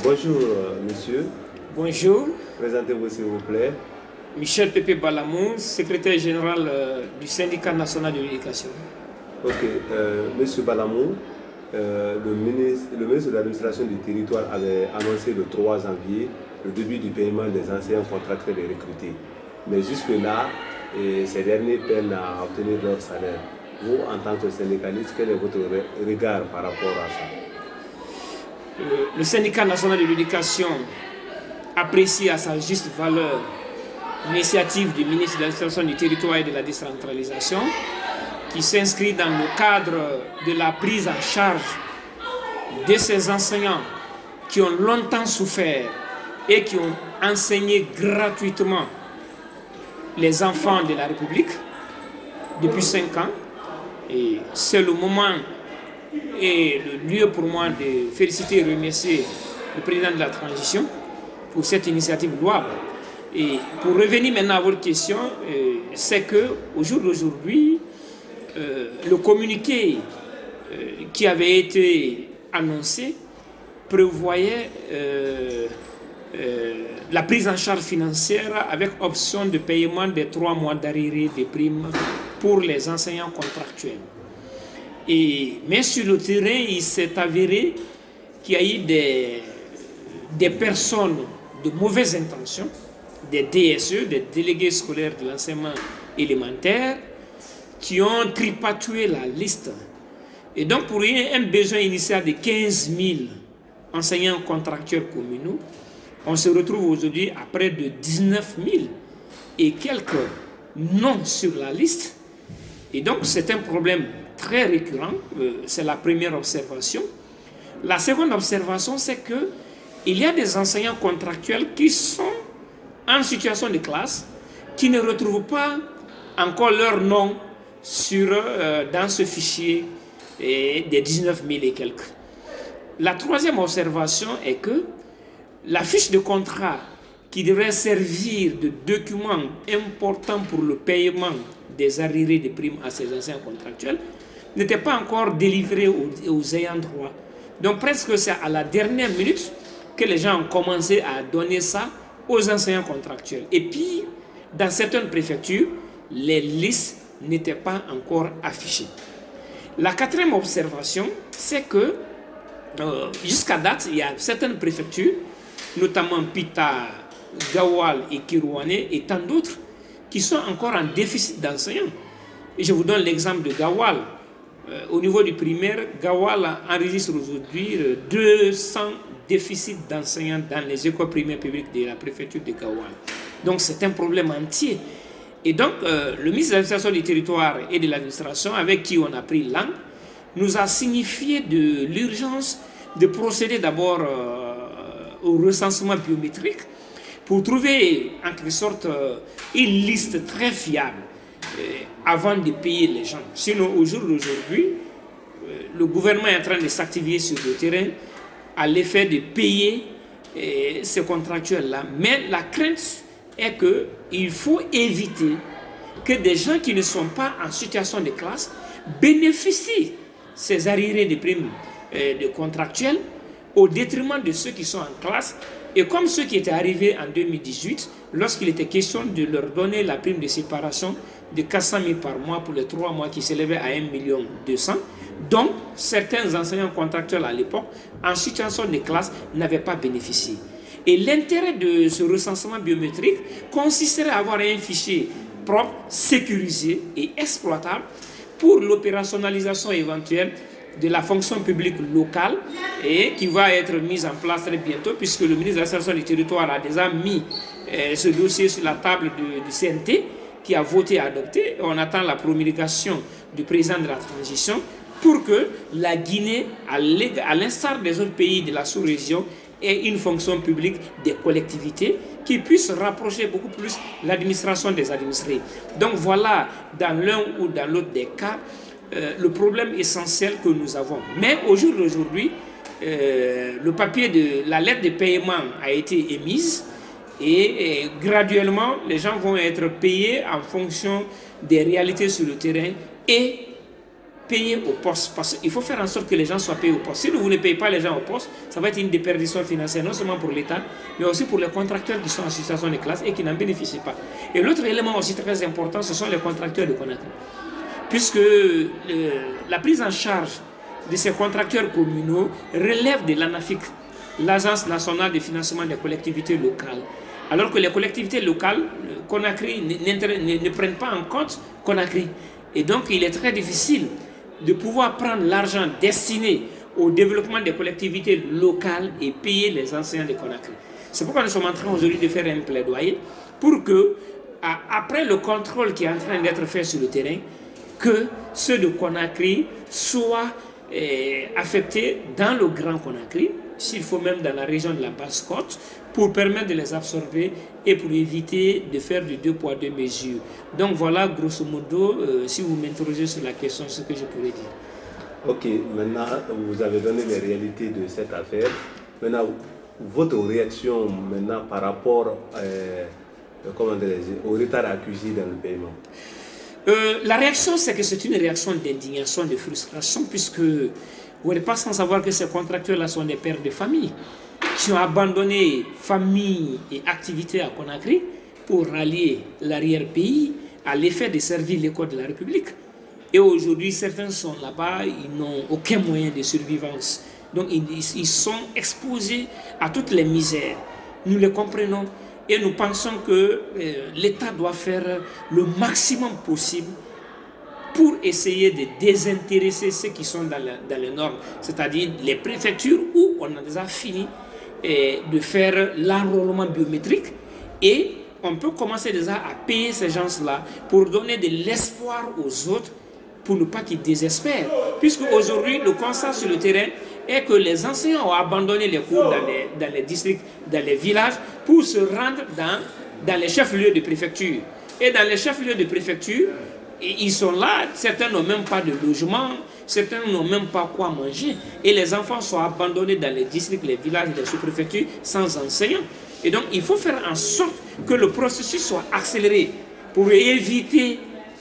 Bonjour, monsieur. Bonjour. Présentez-vous, s'il vous plaît. Michel Pépé Balamou, secrétaire général du syndicat national de l'éducation. Ok, monsieur Balamou, le ministre de l'administration du territoire avait annoncé le 3 janvier le début du paiement des enseignants contractuels et recrutés. Mais jusque-là, ces derniers peinent à obtenir leur salaire. Vous, en tant que syndicaliste, quel est votre regard par rapport à ça? Le syndicat national de l'éducation apprécie à sa juste valeur l'initiative du ministre de l'administration du territoire et de la décentralisation qui s'inscrit dans le cadre de la prise en charge de ces enseignants qui ont longtemps souffert et qui ont enseigné gratuitement les enfants de la République depuis 5 ans. Et c'est le moment et le lieu pour moi de féliciter et remercier le président de la transition pour cette initiative louable. Et pour revenir maintenant à votre question, c'est qu'au jour d'aujourd'hui, le communiqué qui avait été annoncé prévoyait la prise en charge financière avec option de paiement des 3 mois d'arriérés des primes pour les enseignants contractuels. Mais sur le terrain, il s'est avéré qu'il y a eu des personnes de mauvaises intentions, des DSE, des délégués scolaires de l'enseignement élémentaire, qui ont tripatoué la liste. Et donc, pour un besoin initial de 15 000 enseignants contractuels communaux, on se retrouve aujourd'hui à près de 19 000 et quelques noms sur la liste. Et donc, c'est un problème très récurrent. C'est la première observation. La seconde observation, c'est qu'il y a des enseignants contractuels qui sont en situation de classe, qui ne retrouvent pas encore leur nom dans ce fichier des 19 000 et quelques. La troisième observation est que la fiche de contrat qui devrait servir de document important pour le paiement des arriérés de primes à ces enseignants contractuels n'était pas encore délivrée aux ayants droit. Donc presque c'est à la dernière minute que les gens ont commencé à donner ça aux enseignants contractuels. Et puis, dans certaines préfectures, les listes n'étaient pas encore affichées. La quatrième observation, c'est que jusqu'à date, il y a certaines préfectures, notamment Pita, Gawal et Kirouané et tant d'autres, qui sont encore en déficit d'enseignants. Et je vous donne l'exemple de Gawal. Au niveau du primaire, Gawal enregistre aujourd'hui 200 déficits d'enseignants dans les écoles primaires publiques de la préfecture de Gawal. Donc c'est un problème entier. Et donc le ministre de l'administration du territoire et de l'administration, avec qui on a pris langue, nous a signifié de l'urgence de procéder d'abord au recensement biométrique pour trouver en quelque sorte une liste très fiable avant de payer les gens. Sinon, au jour d'aujourd'hui, le gouvernement est en train de s'activer sur le terrain à l'effet de payer ces contractuels-là. Mais la crainte est qu'il faut éviter que des gens qui ne sont pas en situation de classe bénéficient ces arriérés de primes de contractuels au détriment de ceux qui sont en classe. Et comme ceux qui étaient arrivés en 2018, lorsqu'il était question de leur donner la prime de séparation de 400 000 par mois pour les 3 mois qui s'élevaient à 1,2 million, dont certains enseignants contractuels à l'époque, en situation de classe, n'avaient pas bénéficié. Et l'intérêt de ce recensement biométrique consisterait à avoir un fichier propre, sécurisé et exploitable pour l'opérationnalisation éventuelle de la fonction publique locale et qui va être mise en place très bientôt puisque le ministre de l'administration du territoire a déjà mis ce dossier sur la table du CNT qui a voté et adopté. On attend la promulgation du président de la transition pour que la Guinée, à l'instar des autres pays de la sous-région, ait une fonction publique des collectivités qui puisse rapprocher beaucoup plus l'administration des administrés. Donc voilà, dans l'un ou dans l'autre des cas, le problème essentiel que nous avons. Mais au jour d'aujourd'hui, le papier de la lettre de paiement a été émise et graduellement, les gens vont être payés en fonction des réalités sur le terrain et payer au poste, parce qu'il faut faire en sorte que les gens soient payés au poste. Si vous ne payez pas les gens au poste, ça va être une déperdition financière, non seulement pour l'État, mais aussi pour les contracteurs qui sont en situation de classe et qui n'en bénéficient pas. Et l'autre élément aussi très important, ce sont les contracteurs de Conakry. Puisque la prise en charge de ces contracteurs communaux relève de l'ANAFIC, l'Agence nationale de financement des collectivités locales. Alors que les collectivités locales, Conakry, ne prennent pas en compte Conakry. Et donc, il est très difficile de pouvoir prendre l'argent destiné au développement des collectivités locales et payer les enseignants de Conakry. C'est pourquoi nous sommes en train aujourd'hui de faire un plaidoyer pour que, après le contrôle qui est en train d'être fait sur le terrain, que ceux de Conakry soient affectés dans le Grand Conakry, s'il faut même dans la région de la Basse-Côte, pour permettre de les absorber et pour éviter de faire du 2 poids 2 mesures. Donc voilà, grosso modo, si vous m'interrogez sur la question, ce que je pourrais dire. Ok, maintenant, vous avez donné les réalités de cette affaire. Maintenant, votre réaction maintenant par rapport au retard accusé dans le paiement? La réaction, c'est que c'est une réaction d'indignation, de frustration, puisque vous n'êtes pas sans savoir que ces contracteurs-là sont des pères de famille qui ont abandonné famille et activités à Conakry pour rallier l'arrière-pays à l'effet de servir l'école de la République. Et aujourd'hui, certains sont là-bas, ils n'ont aucun moyen de survivance. Donc, ils sont exposés à toutes les misères. Nous les comprenons et nous pensons que l'État doit faire le maximum possible pour essayer de désintéresser ceux qui sont dans les normes, c'est-à-dire les préfectures où on a déjà fini de faire l'enrôlement biométrique et on peut commencer déjà à payer ces gens-là pour donner de l'espoir aux autres pour ne pas qu'ils désespèrent. Puisque aujourd'hui, le constat sur le terrain est que les enseignants ont abandonné les cours dans les districts, dans les villages, pour se rendre dans les chefs-lieux de préfecture. Et dans les chefs-lieux de préfecture, ils sont là, certains n'ont même pas de logement, certains n'ont même pas quoi manger. Et les enfants sont abandonnés dans les districts, les villages, les sous-préfectures sans enseignants. Et donc, il faut faire en sorte que le processus soit accéléré pour éviter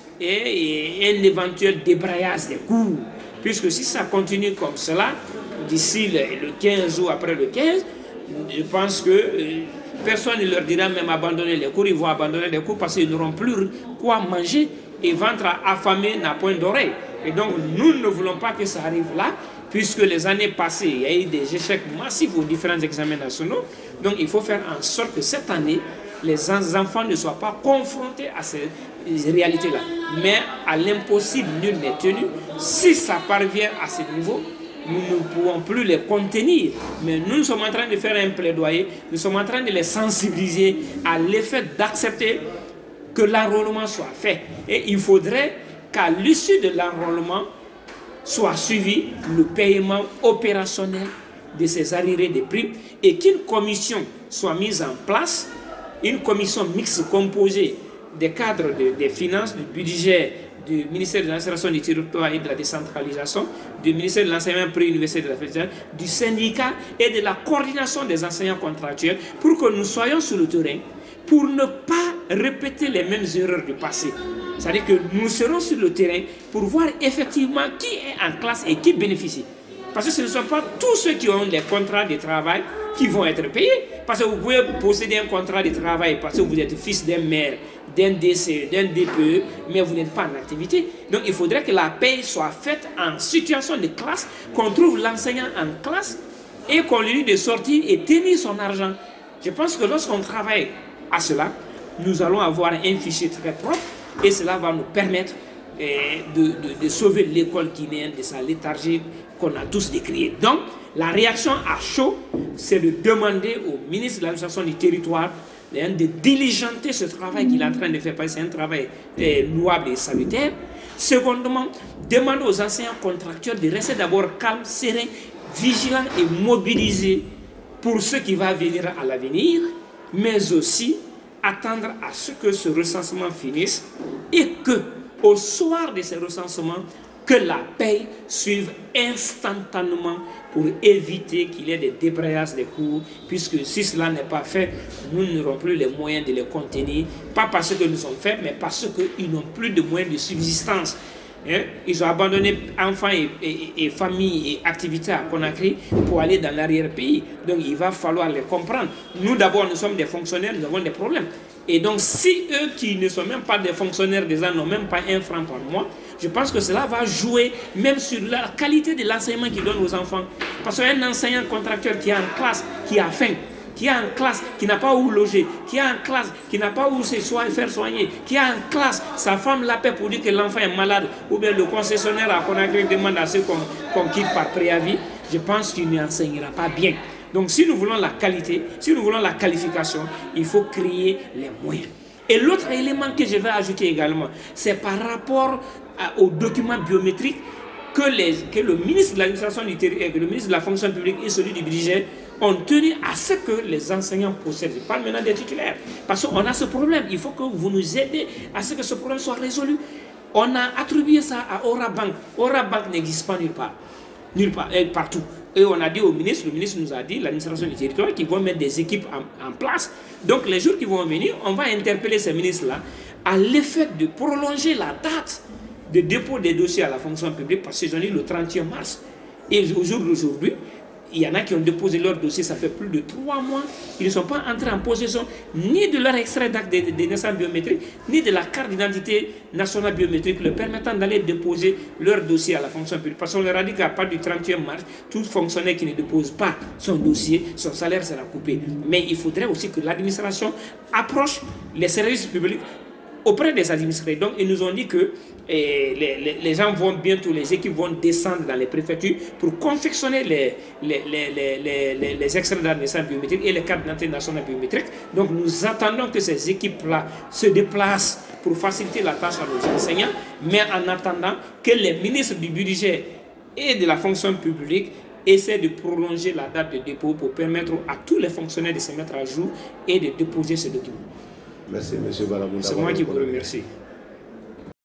un éventuel débrayage des cours. Puisque si ça continue comme cela, d'ici le 15 ou après le 15, je pense que personne ne leur dira même abandonner les cours. Ils vont abandonner les cours parce qu'ils n'auront plus quoi manger et ventre affamé n'a point d'oreille. Et donc, nous ne voulons pas que ça arrive là, puisque les années passées, il y a eu des échecs massifs aux différents examens nationaux. Donc, il faut faire en sorte que cette année, les enfants ne soient pas confrontés à ces réalités-là. Mais à l'impossible, nul n'est tenu. Si ça parvient à ce niveau, nous ne pouvons plus les contenir. Mais nous sommes en train de faire un plaidoyer, nous sommes en train de les sensibiliser à l'effet d'accepter que l'enrôlement soit fait. Et il faudrait qu'à l'issue de l'enrôlement soit suivi le paiement opérationnel de ces arriérés de primes et qu'une commission soit mise en place, une commission mixte composée des cadres des finances, du budget, du ministère de l'administration du territoire et de la décentralisation, du ministère de l'enseignement pré-universitaire de la fédération, du syndicat et de la coordination des enseignants contractuels pour que nous soyons sur le terrain pour ne pas répéter les mêmes erreurs du passé. C'est-à-dire que nous serons sur le terrain pour voir effectivement qui est en classe et qui bénéficie. Parce que ce ne sont pas tous ceux qui ont les contrats de travail qui vont être payés. Parce que vous pouvez posséder un contrat de travail parce que vous êtes fils d'un maire, d'un DC, d'un DPE, mais vous n'êtes pas en activité. Donc il faudrait que la paye soit faite en situation de classe, qu'on trouve l'enseignant en classe et qu'on lui dit de sortir et tenir son argent. Je pense que lorsqu'on travaille à cela, nous allons avoir un fichier très propre et cela va nous permettre de sauver l'école guinéenne de sa léthargie qu'on a tous décriée. Donc, la réaction à chaud, c'est de demander au ministre de l'administration du territoire de diligenter ce travail qu'il est en train de faire, parce que c'est un travail louable et salutaire. Secondement, demander aux enseignants contractuels de rester d'abord calmes, sereins, vigilants et mobilisés pour ce qui va venir à l'avenir, mais aussi attendre à ce que ce recensement finisse et que, au soir de ce recensement, que la paye suive instantanément pour éviter qu'il y ait des débrayages des cours, puisque si cela n'est pas fait, nous n'aurons plus les moyens de les contenir, pas parce que nous sommes faibles, mais parce qu'ils n'ont plus de moyens de subsistance. Hein? Ils ont abandonné enfants et familles et activités à Conakry pour aller dans l'arrière-pays. Donc il va falloir les comprendre. Nous d'abord, nous sommes des fonctionnaires, nous avons des problèmes. Et donc si eux qui ne sont même pas des fonctionnaires déjà n'ont même pas un franc par mois, je pense que cela va jouer même sur la qualité de l'enseignement qu'ils donnent aux enfants. Parce qu'un enseignant contractuel qui est en classe, qui a faim, qui est en classe, qui n'a pas où loger, qui est en classe, qui n'a pas où se faire soigner, qui est en classe, sa femme l'appelle pour dire que l'enfant est malade, ou bien le concessionnaire à Conakry demande à ceux qu'on quitte par préavis, je pense qu'il n'enseignera pas bien. Donc si nous voulons la qualité, si nous voulons la qualification, il faut créer les moyens. Et l'autre élément que je vais ajouter également, c'est par rapport aux documents biométriques que le ministre de l'administration du territoire, que le ministre de la fonction publique et celui du budget ont tenu à ce que les enseignants possèdent. Je parle maintenant des titulaires. Parce qu'on a ce problème. Il faut que vous nous aidez à ce que ce problème soit résolu. On a attribué ça à Aura Bank. Aura Bank n'existe pas nulle part. Nulle part, partout. Et on a dit au ministre, le ministre nous a dit, l'administration du territoire, qu'ils vont mettre des équipes en place. Donc les jours qui vont venir, on va interpeller ces ministres-là à l'effet de prolonger la date de dépôt des dossiers à la fonction publique, parce qu'ils ont dit le 31 mars. Et au jour d'aujourd'hui, il y en a qui ont déposé leur dossier, ça fait plus de 3 mois. Ils ne sont pas entrés en possession ni de leur extrait d'acte de naissance biométrique, ni de la carte d'identité nationale biométrique leur permettant d'aller déposer leur dossier à la fonction publique. Parce qu'on leur a dit qu'à partir du 31 mars, tout fonctionnaire qui ne dépose pas son dossier, son salaire sera coupé. Mais il faudrait aussi que l'administration approche les services publics auprès des administrés. Donc, ils nous ont dit que les gens vont bientôt, les équipes vont descendre dans les préfectures pour confectionner les extraits d'administration biométrique et les cartes d'identité nationale biométrique. Donc, nous attendons que ces équipes-là se déplacent pour faciliter la tâche à nos enseignants, mais en attendant que les ministres du budget et de la fonction publique essaient de prolonger la date de dépôt pour permettre à tous les fonctionnaires de se mettre à jour et de déposer ce document. Merci, M. Balamou. C'est moi qui vous remercie.